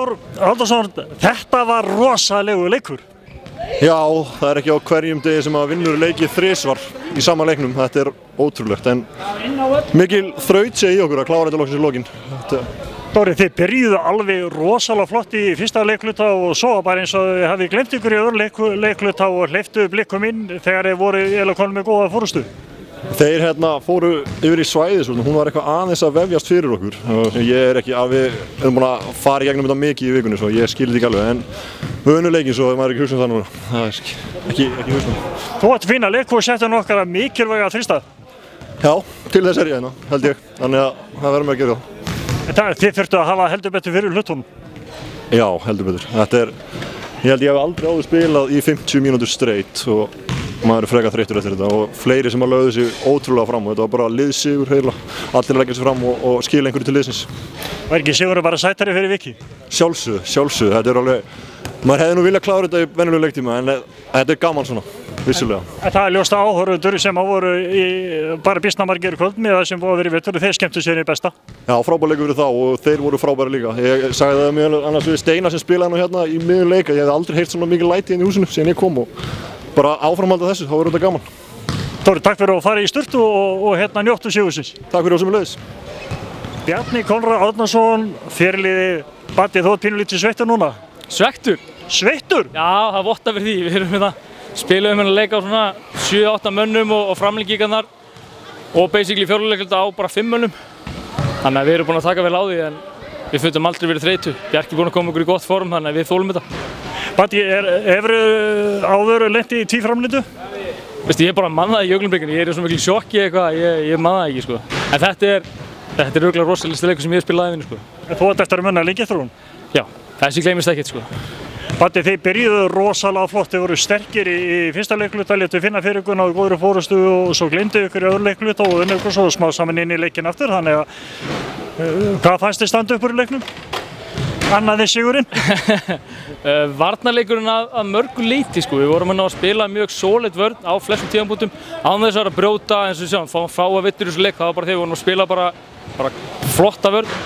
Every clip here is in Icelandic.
Halldór Halldórsson, þetta var rosalegu leikur. Já, það ekki á hverjum degi sem að vinnur leiki þrisvar í sama leiknum. Þetta ótrúlegt, en mikil þraut sé í okkur að klára þetta loksins í lokin. Dóri, þið byrjuðu alveg rosalega flott í fyrsta leikluta og svo bara eins og þið hafið glemt ykkur í öðru leikluta og hleyptu blikum inn þegar þið voru eiginlega konum með góða fórustu. Þeir fóru yfir í svæðið, hún var eitthvað aðeins að vefjast fyrir okkur. Ég ekki að við erum búin að fara í gegnum þetta mikið í vikunni, svo ég skildi ekki alveg, en við unnum leikinn svo maður ekki hugsa það núna. Það ekki hugsa. Þú átti fína leik og settu nokkra mikilvæga þristað. Já, til þess ég hérna, held ég, þannig að það verður með að gera það. Þið þurftu að hafa heldur betur fyrir hlutunum. Já, heldur betur. Ég held ég hef aldrei áður spilað í 50 mínútur streitt og maður frekar þreyttur eftir þetta og fleiri sem lögðu sig ótrúlega fram og þetta var bara liðsigur heila. Allir leggja sig fram og skila einhverju til liðsins. Var ekki sigurinn bara sætari fyrir viki? Sjálfsögðu. Þetta alveg, maður hefði nú viljað klára þetta í venjulegu leiktíma en þetta gaman svona, vissulega. Það ljóst áhorfendur sem voru bara býsna margir í kvöld með það sem voru verið í vetur og þeir skemmtu sér í besta. Já, frábær leikur fyrir þá og þeir voru frábæri líka. Ég sagði það mjög annars við Steina sem spilaði nú hérna í miðjum leik að ég hefði aldrei heyrt svona mikið læti hérna í húsinu síðan ég kom og bara áframhalda þessu, þá verður þetta gaman. Þóri, takk fyrir að fara í sturtu og njóttu sigursins. Takk fyrir sömuleiðis. Bjarni Konráð Árnason, fyrirliði, Batti, þú ert pínulítið sveittur núna? Sveittur? Sveittur? Já, það vottar fyrir því. Við erum spilum leika á svona 7-8 mönnum og framlengingarnar og basically fjóruleikluta á bara 5 mönnum. Þannig að við erum búin að taka vel á því en við fundum aldrei verið þreytu. Bjarki búin að koma okkur í gott form þannig að við þolum þetta. Batti, hefurðu áður lent í tvíframlindu? Veistu, ég bara man það í Breiðabliki, ég í svo miklu sjokki eitthvað, ég man það ekki sko. En þetta er örugglega rosalegasti leikur sem ég hef spilað í ævinni sko. En þú ert eftir að munna lengi eftir hún? Já, þessi gleymist ekkert sko. Batti, þið byrjuðu rosalega flott, þið voru sterkir í fyrsta leikluta, létu finna fyrir ykkur, náðu góðri fórustu og svo gleymdu ykkur í öðru leikluta og unnu ykkur svo smá saman inn í leikinn aftur, þannig að hvað fannst þið standa upp úr í leiknum? Annaði sigurinn? Varnarleikurinn að mörgu leyti sko, við vorum að spila mjög solid vörn á flestum tímapunktum án þess að brjóta eins og við sjáum, fá að vittur í þessu leik, það var bara þegar við vorum að spila bara flotta vörn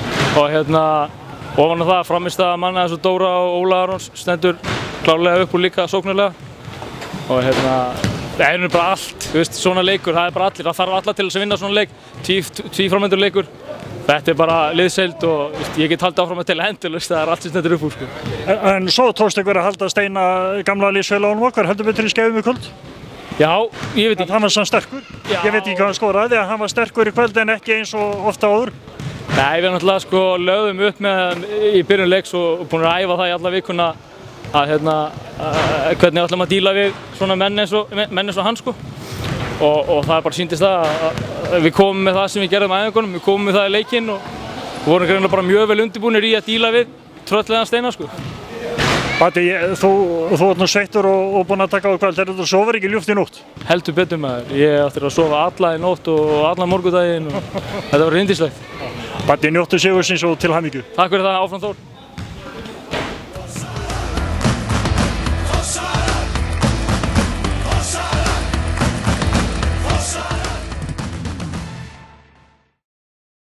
og ofan á það framistæða manna eins og Dóra og Óla Arons stendur klárlega upp úr líka sóknarlega og það er bara allt, þú veist, svona leikur, það er bara allir, það þarf alla til þess að vinna svona leik, tvíframöndur leikur. Þetta er bara liðseild og ég get haldið áfram að tella endalaust, það er allt sem stendur upp úr sko. En svo tókst ykkur að halda Steina gamla liðsfélaganum okkar, heldur betur í skefum í kvöld? Já, ég veit ekki. Hann var svona sterkur? Já. Ég veit ekki hvað hann skoraði, hann var sterkur í kvöld en ekki eins og ofta áður? Nei, við náttúrulega sko lögðum upp með í byrjun leiks og búin að æfa það í alla vikuna að hvernig ætlum að díla við svona menn eins og hann sko. Og það bara sýndist það að við komum með það sem við gerðum á æfingunum, við komum með það í leikinn og vorum greinilega bara mjög vel undirbúnir í að díla við trölllegan Steina sko. Batti, þú ert nú sveittur og búinn að taka á kvöld, þú sofir ekki ljúft í nótt? Heldur betur maður, ég átti að sofa alla í nótt og allan morgundaginn og þetta var yndislegt. Batti, njóttu sigursins og til hamingju. Takk fyrir það, áfram Þór.